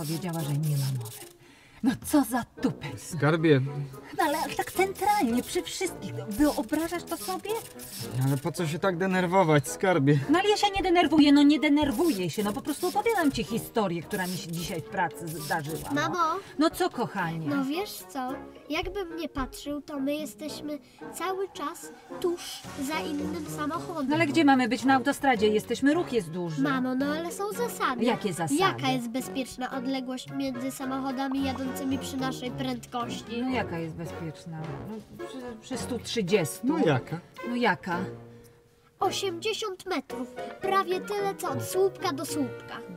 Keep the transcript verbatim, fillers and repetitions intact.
powiedziała, że nie ma mowy. No co za tupet. Skarbie, No ale tak centralnie, przy wszystkich. Wyobrażasz to sobie? ale po co się tak denerwować, skarbie? No ale ja się nie denerwuję, no nie denerwuję się. No po prostu opowiadam ci historię, która mi się dzisiaj w pracy zdarzyła. No. Mamo, No co, kochanie? no wiesz co? Jakbym nie patrzył, to my jesteśmy cały czas tuż za innym samochodem. No ale gdzie mamy być? Na autostradzie jesteśmy, ruch jest duży. Mamo, no ale są zasady. Jakie zasady? Jaka jest bezpieczna odległość między samochodami jadącymi przy naszej prędkości? No jaka jest bezpieczna? No, przy, przy stu trzydziestu. No jaka? No jaka? osiemdziesiąt metrów. Prawie tyle co od słupka do słupka.